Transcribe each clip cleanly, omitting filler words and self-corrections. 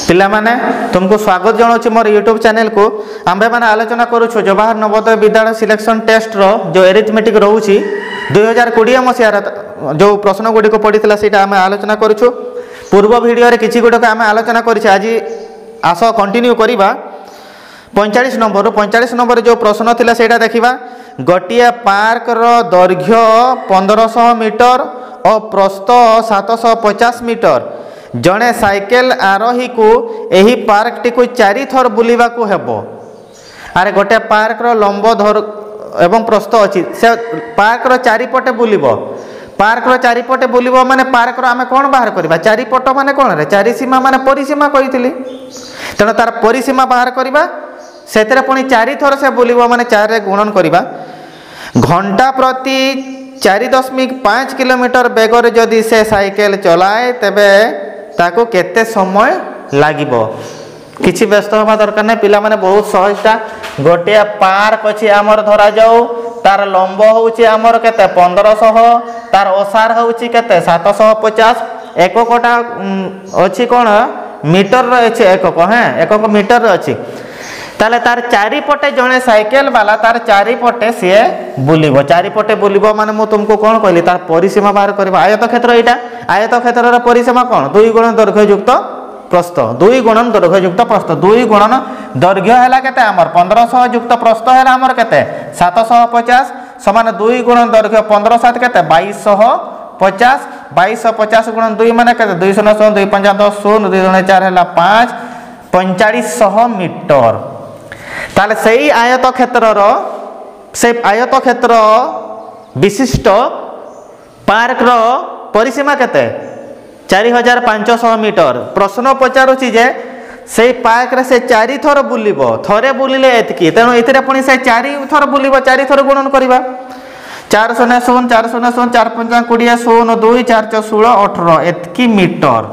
पिला माने तुमको स्वागत जनाऊँ मोर यूट्यूब चैनल को। आम्भे मैंने आलोचना करुछु जवाहर नवोदय विद्यालय सिलेक्शन टेस्ट रो जो एरिथमेटिक रोची 2020 मसीहार जो प्रश्न गुड़िक पड़ा से आम आलोचना करुछु। पूर्व भिडियो किसी गुड़क आम आलोचना करें। आज आस कंटिन्यू करवा 45 नंबर जो प्रश्न थिला सेटा देखिबा। गोटिए पार्क रो दैर्घ्य 1500 मीटर और प्रस्थ 750 मीटर। जड़े साइकेल आरोही को यही पार्क टी को 4 थर बुलिबा को हेबो। अरे गोटे पार्क रो लंब धर एवं प्रस्थ अच्छी से पार्क रो चारिपटे बुलिबो। पार्क रो चारिपटे बुलिबो माने पार्क रो आमे कोन बाहर करबा चारिपट माने कोन रे चारि सीमा माने परिसीमा कहितली। तेणु तार परिसीमा बाहर करबा सेतरे पुणी 4 थर से बुलिबो माने 4 रे गुणन करबा। घंटा प्रति 4.5 किलोमीटर बेगर जदि से साइकेल चलाए तेबे ताको केते समय लागिबो। किछि व्यस्त होबा दरकार नै। पिला माने बहुत सहजता गोटे पार्क अछि हमर धरा जाऊ तार लंब होउछि हमर केते 1500 तार ओसार होउछि केते 750 एककटा अछि कोन मीटर रे अछि एकक एकक मीटर रे अछि। ताले तार चारिपटे जड़े साइकेल वाला तार चारिपटे सी बुलिबो। चारिपटे बुलिबो माने मु तुमको कौन कहली तार परिसीमा बाहर करबा। आयत क्षेत्र एटा आयत क्षेत्र परिसीमा कौन 2 गुणन दैर्घ्य युक्त प्रस्थ 2 गुणन दैर्घ्य युक्त प्रस्थ 2 गुणन दैर्घ्य हैला केते हमर 1500 युक्त प्रस्थ हैला हमर केते 750 समान 2 गुणन दैर्घ्य 15 7 केते 2250 2250 गुणन 2 माने केते 200 2 5 10 0 2 4 हैला 5 4500 मीटर। ताले सही आयत क्षेत्र विशिष्ट पार्क रो परिसीमा केते 4500 मीटर। प्रश्न पचारुछि जे से पार्क रे से 4 थर बुलिबो थरे बुलिले एतकी तेणु एथिरे पुणी से 4 थर बुलिबो 4 थर गुणन करबा 4 0 0 4 0 0 4 5 20 0 2 4 4 16 18 एतकी मीटर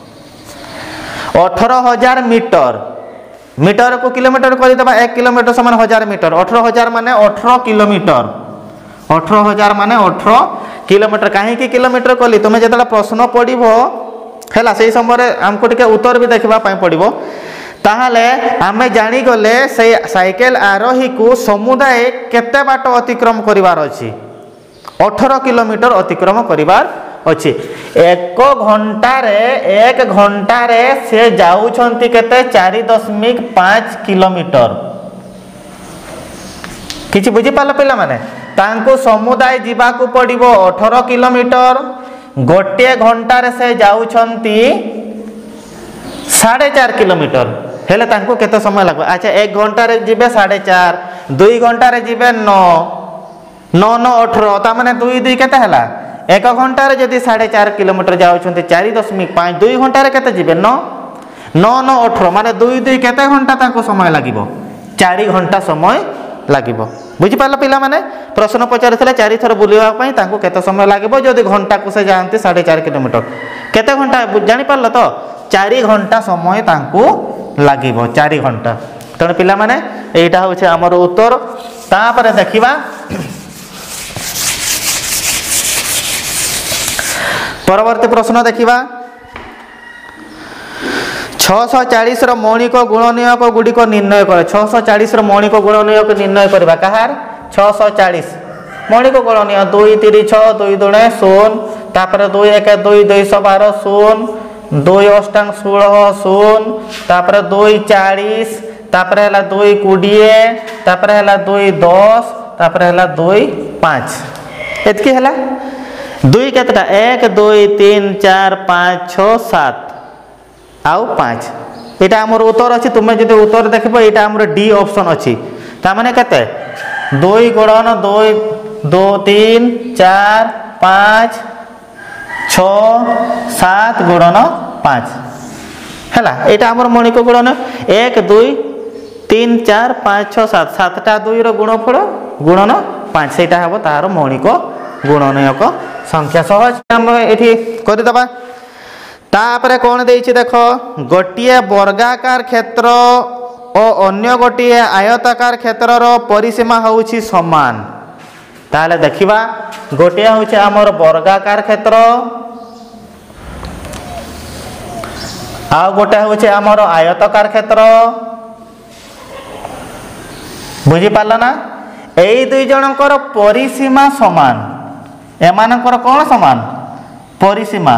18000 मीटर। मीटर को किलोमीटर कर देबा 1 किलोमीटर समान 1000 मीटर 18000 माने 18 किलोमीटर 18000 माने 18 किलोमीटर। कहीं की किलोमीटर कली तुम जतला प्रश्न पड़िबो हैला सेही समय हमको टिके उत्तर भी देखबा पई पड़िबो। ताहाले आमे जानी गले से साइकेल आरोही को समुदाय केते बाट अतिक्रम करिवार अछि 18 किलोमीटर अतिक्रम करिवार अछि। 1 घंटा रे से जाउछंती केते 4.5 किलोमीटर। किछि बुझी पाल पिला माने तांको समुदाय जीवा को पड़िबो 18 किलोमीटर। गोटे घंटा रे से जाउछंती 4.5 किलोमीटर हेले तांको केते समय लागबो। अच्छा 1 घंटा रे जिबे 4.5 2 घंटा रे जिबे 9 9 9 18 ता माने 2 2 केते हला 1 घंटा रे जदि 4.5 किलोमीटर जाउछंती 4.5 2 घंटा रे केते जिबे 9 9 9 18 माने 2 2 केते घंटा तांको समय लागिबो 4 घंटा समय लागिबो। बुझी पाल पिला माने प्रश्न पचारिथिले 4 थर बुलिबा पई तांको केते समय लागिबो जदि घंटा को से जानते 4.5 किलोमीटर केते घंटा जानि पारल तो 4 घंटा समय तांको लागिबो 4 घंटा। तण पिला माने एटा होचे हमर उत्तर। तापरे देखिबा परवर्ती प्रश्न देखिबा 640 रो मौलिक गुणनीयक गुड़िक निर्णय कर। 640 रो मौलिक गुणनीयक निर्णय करबा कहार 640 मौलिक गुणनीय 2 3 6 2 2 0 तापर 2 1 2 212 0 2 8 16 0 तापर 2 40 तापर हला 2 20 तापर हला 2 10 तापर हला 2 5 एतकी हला 2 केतटा 1 2 3 4 5 6 7 आउ 5 एटा हमर उत्तर अछि। तुमे जदि उत्तर देखबो एटा हमर डी ऑप्शन अछि ता माने केते 2 गुणन 2 2 3 4 5 6 7 गुणन 5 हैला एटा हमर मौलिक गुणन 1 2 3 4 5 6 7 7टा 2 रो गुणफल गुणन 5 सेटा हबो तार मौलिक गुणनीयक संख्या। सहज हम एठी करि दबा। तापरे कौन देइछि देखो गोटिए वर्गाकार क्षेत्र और अन्य गोटिए आयताकार क्षेत्र रो परिसीमा होउछि समान। ताले देखिबा गोटिए होउछि हमर वर्गाकार क्षेत्र आउ गोटे हूँ आमर आयतकार क्षेत्र बुझी पारल ना यही दुई जनकर परिसीमा समान एमानकर कौन समान परिसीमा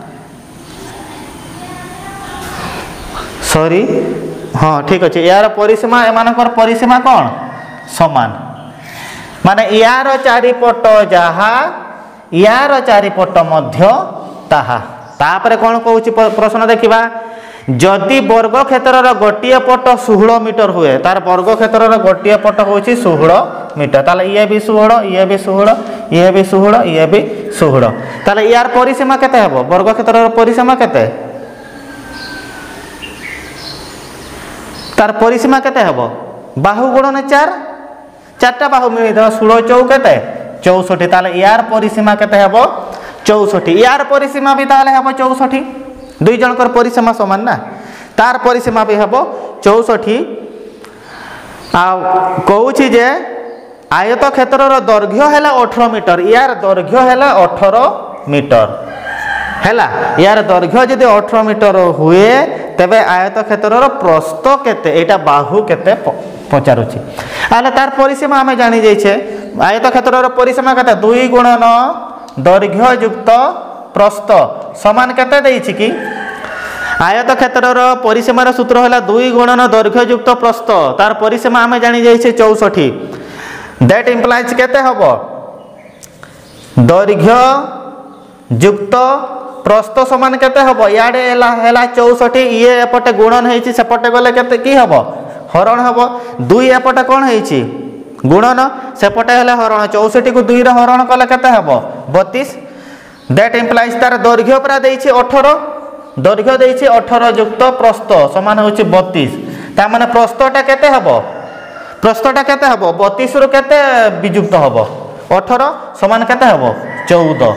सॉरी हाँ ठीक अच्छे यार परिसीमा एमानकर परिसीमा कौन समान माने यार चारिपट जहा यार चारिपट मध्य ताहा तापरे कौन कहूँ प्रश्न देखा जदि वर्ग क्षेत्र गोटे पट 16 मीटर हुए तार वर्ग क्षेत्र गोटे पट हूँ 16 मीटर ताले ये भी 16 ये भी 16 ये भी 16 ये भी 16 ताले यार परिसीमा केते हबो वर्ग क्षेत्र परिसीमा केते तार परिसीमा केते हबो बाहु गुणन 4 चारटा बाहु मिली 16 चौ केते 64 ताले यार परिसीमा केते हबो 64 यार परिसीमा भी ताले हबो 64 दुई जनकर परिसीमा समान ना तार परिसीमा भी हबो 64 आ कहूँ जे आयत क्षेत्र दैर्घ्य है 18 मीटर यार दैर्घ्य है 18 मीटर हैला यार दैर्घ्य जदि 18 मीटर हुए तेबे आयत क्षेत्र प्रस्थ केते एटा बाहु केते पचारुछि आले तार परिसीमा आमे जानि जाइछे आयत क्षेत्र परिसीमा केते 2 गुणन दैर्घ्य युक्त प्रस्थ समान केते देइछि कि आयत क्षेत्र परिसीमार सूत्र है 2 गुणन दैर्घ्य युक्त प्रस्थ तार परिसीमा आमे जानि जाइछे 64 दैट इम्प्लाइज केते हबो दैर्घ्य युक्त प्रस्थ समान केते हबो याडे हैला 64 ये एपटे गुणन हेछि सेपटे गले केते की हबो हरण हबो 2 एपटे कोन हेछि गुणन सेपटे हेले हरण 64 को 2 रे हरण कले केते हबो 32 दैट इम्प्लाइज तार दैर्घ्य परा देछि 18 दैर्घ्य देछि 18 युक्त प्रस्थ समान होछि 32 ता माने प्रस्थटा केते हबो प्रस्थटा केते हबो 32 रु केते वियुक्त हबो 18 समान केते हबो 14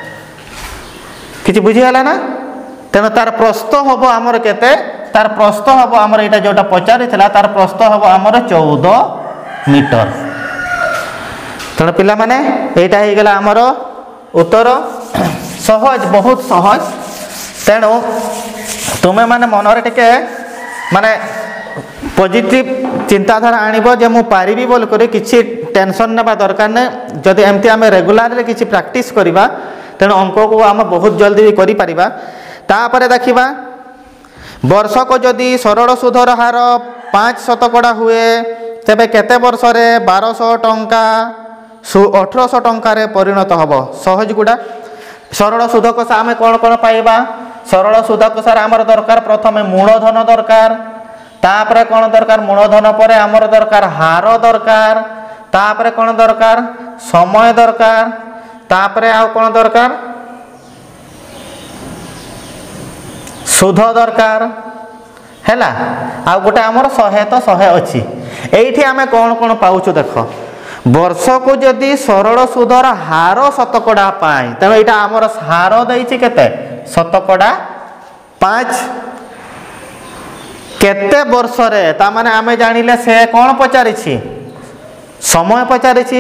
किछि बुझी हला ना तेनो तार प्रस्थ हबो हमर केते तार प्रस्थ हबो हमर एटा जोटा पचारि थिला तार प्रस्थ हबो हमर 14 मीटर तेनो पिला माने एटा हे गेला हमर उत्तर सहज बहुत सहज तेणु तुमे माने मनरे टिके माने पॉजिटिव चिंताधारा आनिबो जे मु पारिबी बोल करे किछि टेंशन नेबा दरकार नै जदि एमती आमे रेगुलरली किछि प्रैक्टिस करिबा तेणु अंक को आम बहुत जल्दी करि परिबा तापरे देखिबा वर्ष को जदि सरल सुधर हार 5 शतकड़ा हुए तेबे केते वर्ष रे 1200 टंका 1800 टंका रे परिणत हबो सहज गुडा सरल सुधक सा आमे कोन कोन पाइबा सरल सुधक सार आमर दरकार प्रथमे मूलधन दरकार तापरे कोन दरकार मूलधन परे आमर दरकार हार दरकार तापरे कोन दरकार समय दरकार तापरे आउ कोन दरकार सुध दरकार हैला आ गोटे आमर 100 तो 100 अछि एठी आमे कोन कोन पाउछु देखो वर्ष को जदि सरल सुधर हार शतकड़ा पाई तबे एटा आमर हार दैछि केते शतकड़ा 5 केते वर्ष रे ता माने आमे जानिले से कोन पचारिछि समय पचारिछि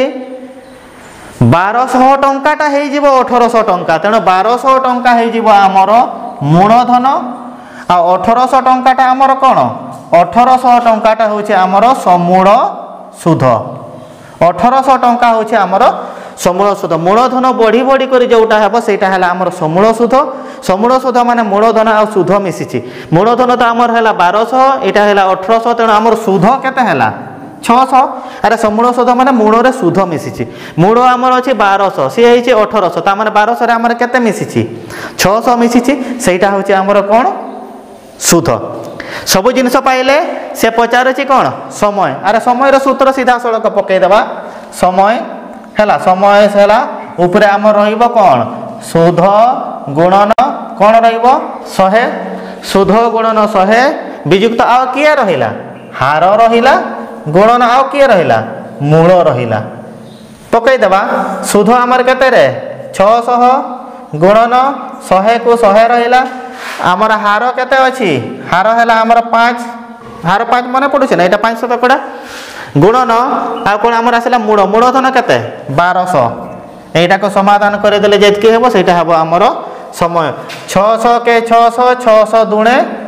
1200 टंकाटा हे जीवो 1800 टंका तेणु 1200 टंका हे जीवो आमर मूलधन आ 1800 टंकाटा आमर कोन 1800 टंकाटा होछि आमर समूल सुध 1800 टंका होछि आमर समूल सुध मूलधन बढ़ी बढ़ी करी जोटा हेबो सेटा हैला आमर समूल सुध माने मूलधन आ सुध मिसिछि मूलधन तो आमर हैला 1200 एटा हैला 1800 तेणु आमर सुध केते हैला 600 अरे समूल सुध माने मूल रे सुध मिसिछि मूल आमर अछि 1200 सी हेछि 1800 ता माने 1200 रे आमर केते मिसिछि 600 मिसिछि सेटा होछि आमर कोन सुध सब जिनस पाइले से पचारुछि कोन समय अरे समय रो सूत्र सीधा सड़क पकई देबा समय हैला समय हैला ऊपर आमर रहिबो कोन सुध गुणन कोन रहिबो 100 सुध गुणन 100 वियुक्त आ किया रहिला हार रहिला गुणन आ किया रहिला मूल रहिला पकई देबा सुध आमर केते रे 600 गुणन 100 को 100 रहिला आमर हार केते अछि हार हैला आमर 5 हार 5 माने पडुछ ना एटा 500 टकड़ा गुणन आ कोन आमर आसिला मूलधन केते 1200 एटा को समाधान करे देले जेतकी हेबो सेटा हेबो आमर समय 600 के 600 600 दुणे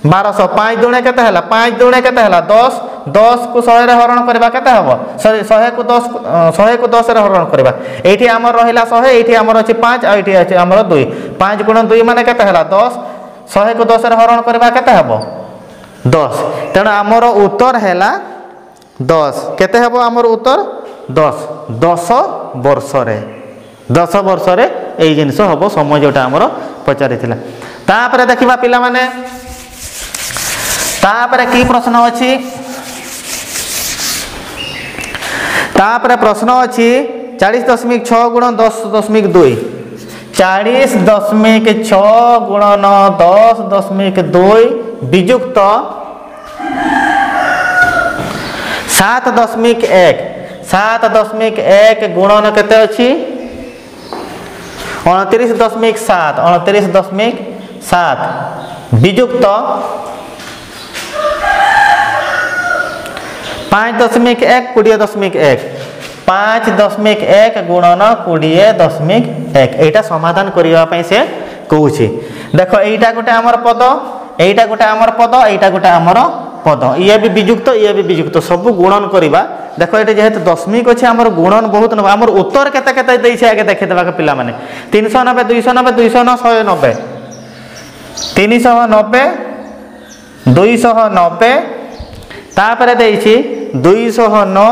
1200 5 दुणे केते हला 5 दुणे केते हला 10 10 को 100 रे हरण करबा केते हबो सॉरी 100 को 10 रे हरण करबा एठी हमर रहिला 100 एठी हमर अछि 5 आ एठी अछि हमर 2 5 गुण 2 माने केते हला 10 100 को 10 रे हरण करबा केते हबो 10 तेणु हमर उत्तर हैला 10 केते हबो हमर उत्तर 10 10 वर्ष रे 10 वर्ष रे एई जिंस हबो समय जोटा हमर पचारिथिला तापरे देखिबा पिला माने तापरे की प्रश्न अछि तापरे प्रश्न अछि 40.6 गुण 10.2 40.6 गुणन 10.2 विजुक्त 7.1 7.1 गुणन केते अछि 29.7 29.7 विजुक्त 5.1 20.1 5.1 गुणन 20.1 एटा समाधान करिवा पई से कहूची देखो एटा गोटे हमर पद एटा गोटे हमर पद एटा गोटे हमर पद ये भी विजुक्त सब गुणन करिवा देखो एटा जेहेतु दशमिक अछि हमर गुणन बहुत न हमर उत्तर केते केते दै छै आगे देखे देबा के पिला माने 390 290 290 190 390 290 तापरे दै छी 209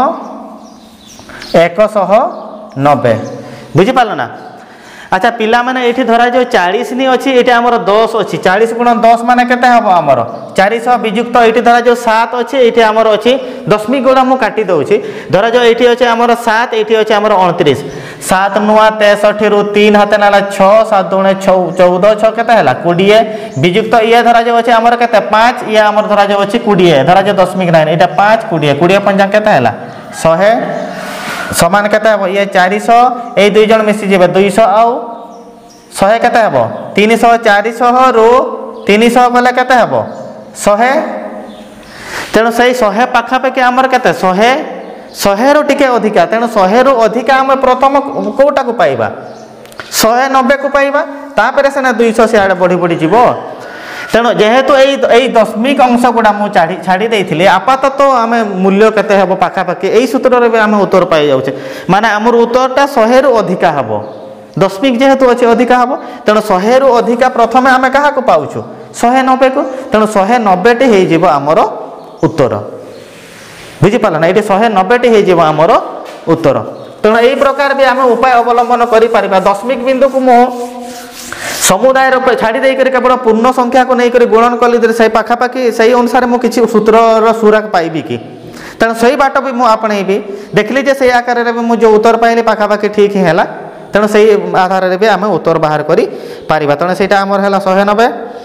190 बुझी पालो ना अच्छा पिला माने एठी धरा जो 40 नि अछि एठी हमर 10 अछि 40 गुण 10 माने केते हबो हमर 400 विजुक्त एठी धरा जो 7 अछि एठी हमर अछि दशमिक गुण मु काटी दउ छी धरा जो एठी अछि हमर 7 एठी अछि हमर 29 7 नुआ 63 रु 3 हाते नाला 6 7 दुणे 14 6 केते हला 20 विजुक्त ये धरा जो अछि हमर केते 5 ये हमर धरा जो अछि 20 धरा जो दशमिक नाही एटा 5 20 20 पंजा केते हला 100 समान केते हबो ये 400 ए दुई जन मिसी जेबे 200 आउ 100 केते हबो 300 400 रु 300 गले केते हबो 100 तेणु सही 100 पाखा पे हमर केते 100 रु टिके अधिका तेणु 100 रु अधिका हम प्रथम कोटा को पाइबा 190 को पाइबा तापरे सेना 200 से आडे बढ़ी बढ़ी जीवो तेणु जेहेतु एई दशमिक अंश गुडा मु छाड़ी देइथिले आपातत आमे मूल्य केते हबो पाखा पाखी एई सूत्र रे आमे उत्तर पाई जाउछे माने हमर उत्तरटा 100 रु अधिका हबो दशमिक जेहेतु अछि अधिका हबो तेणु 100 रु अधिका प्रथमे आमे कहा को पाउछु 190 को तेणु 190 टी हेइ जीवो हमर उत्तर बुझी पाला ना एटी 190 टी हेइ जीवो हमर उत्तर तेणु एई प्रकार भी आमे उपाय अवलंबन करि परिबा दशमिक बिंदु को मु समुदाय छाड़ी देकर केवल पूर्ण संख्या को नहीं गुणन कली से पाखापाखि से अनुसार मुझे किसी सूत्र सुराग पाइबी कि तेणु सही बाट भी मुझे आपणेबी देखली जे से आकार में मुझे जो उत्तर पाइली पाखापाखि ठीक ही है तेणु से आधार भी आम उत्तर बाहर कर पारिबा तेणु से आमर है 190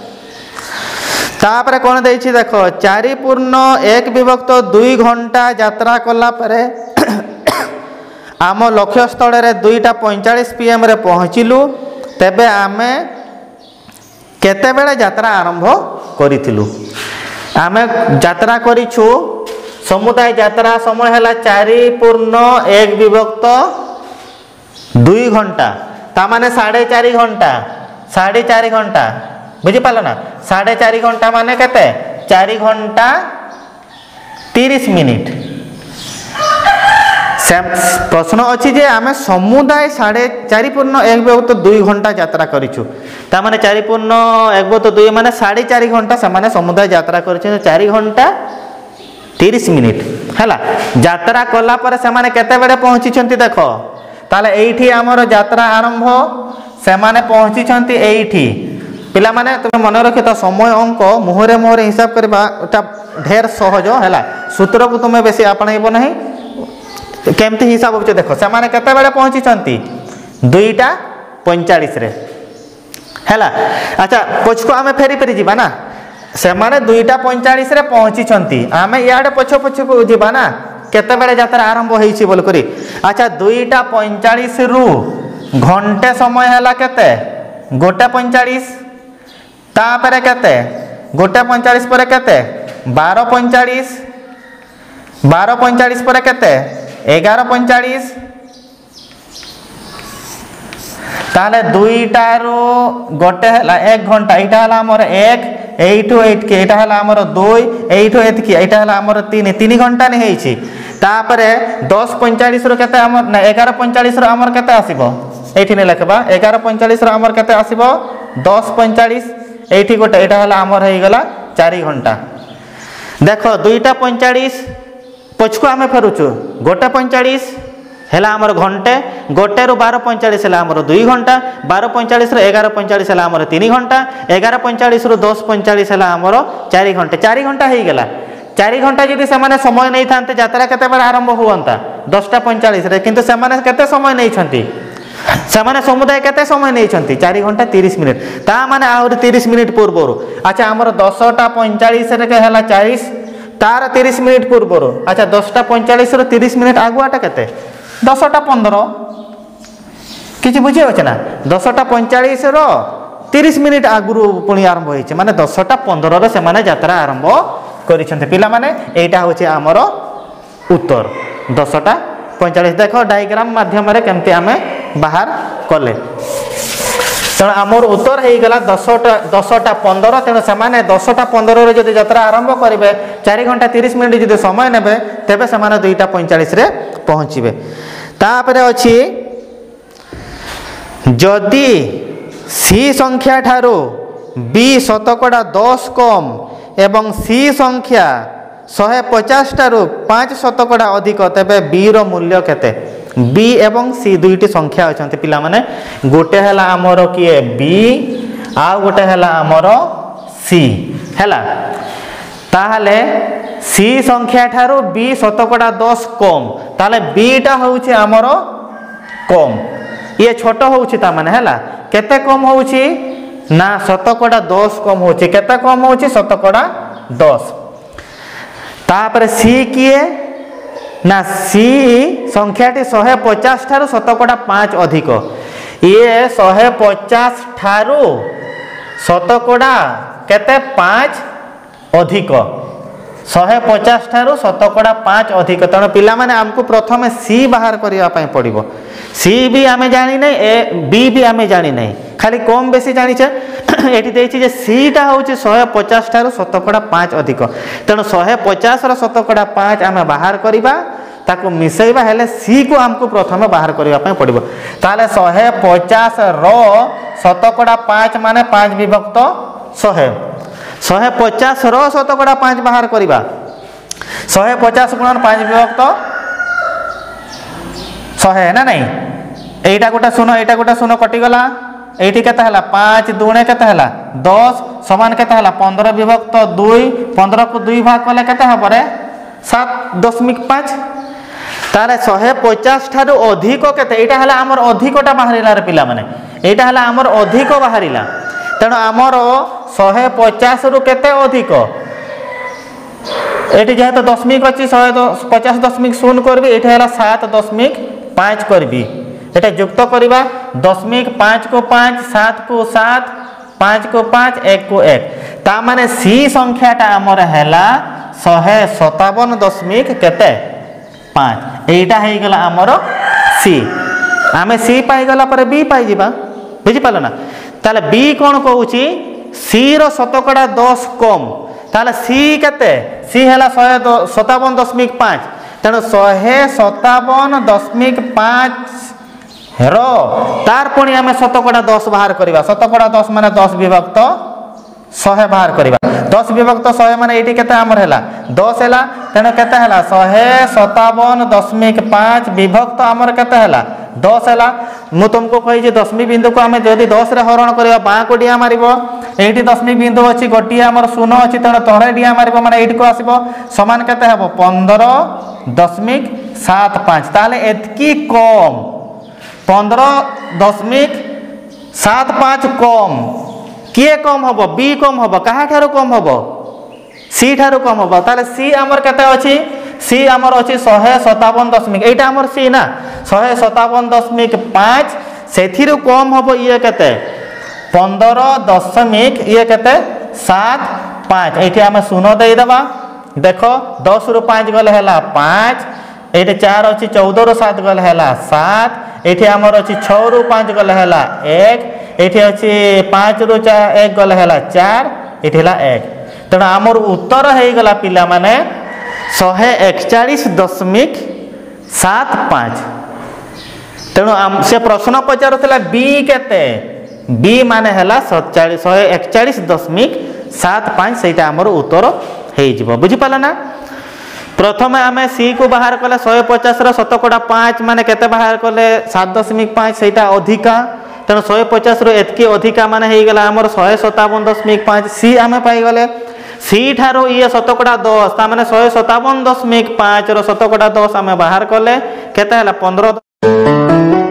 तापर कौन देछि देखो 4 पूर्ण 1 विभक्त 2 घंटा यात्रा कला परे आम लक्ष्य स्थल 2:45 PM रे पहुँचलु तेबे आमे केते बेले यात्रा आरंभ करिथिलु आमे यात्रा करिछु समुदाय यात्रा समय हैला 4 पूर्ण 1 विभक्त 2 घंटा ता माने 4.5 घंटा 4.5 घंटा बुझी पालो ना 4.5 घंटा माने केते 4 घंटा 30 मिनिट प्रश्न अच्छी जे आम समुदाय 4.5 पूर्ण 1 विभक्त 2 घंटा यात्रा करिछु ता माने 4 पूर्ण 1 विभक्त 2 माने 4.5 घंटा से माने समुदाय यात्रा करिछु 4 घंटा 30 मिनिट हैला यात्रा कला पर से माने केते बेले पहुंची छंती देखो ताले एठी हमर यात्रा आरंभ से माने पहुंची छंती एठी पिला माने तुम मन रखि त समय अंक मुहरे मुहरे हिसाब करबा एटा ढेर सहज हैला सूत्र को तुम बेसी आपणैबो नहीं केमती हिसाब होचे देखो से माने केते बेले पहुंची छंती 2:45 रे हैला अच्छा पछको आमे फेरी फेरी जीबा ना से माने 2:45 रे पहुंची छंती आमे याडे पछो पछो को जीबा ना केते बेले यात्रा आरंभ होईची बोल करी अच्छा 2:45 रु घंटे समय हैला केते 1:45 तापरे केते 1:45 पर केते 12:45 12:45 पर केते 11:45 ताले 2 टारू गोटे हला 1 घंटा इटा हला हमर 1 এইঠু এইটকি এটা হল আমার 2 এইঠু এতকি এটা হল আমার 3 ঘন্টা নি হয়েছি তাপরে 10:45 রু কেতে আমার না 11:45 রু আমার কেতে আসিব এইটি নে লেখবা 11:45 রু আমার কেতে আসিব 10:45 এইটি গোটে এটা হল আমার হয়ে গলা 4 ঘন্টা দেখো 2:45 পছকু আমি ফেরুছু 1:45 হেলা আমার ঘন্টে 1 রু 12:45 হেলা আমার 2 ঘন্টা 12:45 রু 11:45 হেলা আমার 3 ঘন্টা 11:45 রু 10:45 হেলা আমার 4 ঘন্টা 4 ঘন্টা হয়ে গলা 4 ঘন্টা যদি সেমানে সময় নেই থানতে যাত্রা কেতেবেলে আরম্ভ হুয়ন্তা 10:45 রে কিন্তু সেমানে কেতে সময় নেইছন্তি সেমানে সমুদায় কেতে সময় নেইছন্তি 4 ঘন্টা 30 মিনিট তা মানে আউরি 30 মিনিট পূর্বরু আচ্ছা আমার 10:45 রে হেলা 40 তার 30 মিনিট পূর্বরু আচ্ছা 10:45 রু 30 মিনিট আগুয়াটা কেতে 10:15 কিছু বুঝি হচ্ছে না 10:45 র 30 মিনিট আগুরু পুনি আরম্ভ হয়েছে মানে 10:15 রে সেমানে যাত্রা আরম্ভ করিছন্তে পিলা মানে এইটা হচ্ছে আমার উত্তর 10:45 দেখো ডায়াগ্রাম মাধ্যমে কেমতি আমি বাহার কলে তেমন আমার উত্তর হয়ে গলা 10:15 তেমন সেমানে 10:15 রে যদি যাত্রা আরম্ভ করবে 4 ঘন্টা 30 মিনিট যদি সময় নেবে তেবে সেমানে 2:45 রে পৌঁছিবে তাপরে অছি যদি সি সংখ্যা ঠারু বি শতকড়া 10 কম এবং সি সংখ্যা 150 ঠারু 5 শতকড়া অধিক তেবে বি র মূল্য কেতে বি এবং সি দুইটি সংখ্যা অছন্তি পিলা মানে গোটে হেলা আমর কিয়ে বি আর গোটে হেলা আমর সি হেলা তাহলে সি সংখ্যা ঠারু বি শতকড়া 10 কম তাহলে বিটা হচ্ছে আমর কম ইয়ে ছোট হচ্ছে তা মানে হেলা কেতে কম হচ্ছে না শতকড়া 10 কম হচ্ছে কেতে কম হচ্ছে শতকড়া 10 তারপরে সি কিয়ে না সি সংখ্যাটি 150 ঠারু শতকড়া 5 অধিক ইয়ে 150 ঠারু শতকড়া কেতে 5 অধিক 150 ঠারু শতকড়া 5 অধিক তেমন পিলা মানে আমকু প্রথমে সি বাহার করিয়া পাই পড়িব সি বি আমি জানি নাই এ বি বি আমি জানি নাই খালি কম বেশি জানিছে এটি দেইছি যে সিটা হচ্ছে 150 ঠারু শতকড়া 5 অধিক তেমন 150 র শতকড়া 5 আমি বাহার করিবা তাকে মিশাইবা হেলে সি কু আমকু প্রথমে বাহার করিবা পাই পড়িব তাহলে 150 র শতকড়া 5 মানে 5 বিভক্ত 100 150 র শতকড়া 5 বাহার করিবা 150 গুণন 5 বিভক্ত 100 না নাই এইটা গোটা শুনো এইটা গোটা শুনো কটি গলা এইটি কেতে হলা 5 দুনে কেতে হলা 10 সমান কেতে হলা 15 বিভক্ত 2 15 কু 2 ভাগ কলে কেতে হবে রে 7.5 তাহলে 150 ঠারু অধিক কেতে এইটা হলা আমার অধিকটা বাহারিলা রে পিলা মানে এইটা হলা আমার অধিক বাহারিলা তেণু আমার 150 রু কেতে অধিক এটি যেহেতু দশমিক অছি 150.0 করবি এটা হলা 7.5 করবি এটা যুক্ত করিবা 0.5 को 5 7 को 7 5 को 5 1 को 1 ता माने सी संख्याटा हमर हैला 157 केते 5 एटा हे गेला हमर सी आमे सी पाई गला पर बी पाई जिबा बुझि पालो ना ताले बी कोन कहूची सी रो शतकड़ा 10 कम ताले सी केते सी हैला 157.5 तेणु 157.5 रो तार पुणी आमे शतकड़ा 10 बाहर करिबा शतकड़ा 10 माने 10 विभक्त 100 बाहर करिबा 10 विभक्त 100 माने एटी केते हमर हैला 10 हैला तेणु केते हैला 157.5 विभक्त हमर केते हैला 10 हैला मु तुमको कहि जे दशमी बिंदु को आमे जदी 10 रे हरण करिबा बा को डिया मारिबो एटी दशमी बिंदु अछि गोटी हमर शून्य अछि तेणु तळे डिया मारिबो माने एटी को आसीबो समान केते हेबो 15.75 ताले एतकी कम 15.75 कम किए कम होबो बी कम होबो कहा ठारो कम होबो सी ठारो कम होबो ताले सी हमर केते अछि सी हमर अछि 157 एटा हमर सी ना 157.5 सेथिरु कम होबो ये केते 15 ये केते 75 एठी हम शून्य देई दबा देखो 10 रु 5 गले हला 5 एठी 4 अछि 14 रु 7 गले हला 7 एठी हमर अछि 6 रु 5 गले हला 1 एठी अछि 5 रु 1 गले हला 4 ये एक तेणु आमर उत्तर हो गला पिला माने 141.75 तेणु से प्रश्न पचारुला बी केते बी माने हला 141.75 से आमर उत्तर हो बुझी पाला ना। प्रथम आम सी को बाहर कले 150 शतकड़ा 5 माने केते बाहर कले 7.5 से अधिका तेणु 150 रु एतकी अधिका माने हो गला आमर 157.5 सी आम पाईगले सी ठारो ये शतकड़ा 10 ता माने 157.5 रो शतकड़ा 10 आम बाहर कले केते हला 15।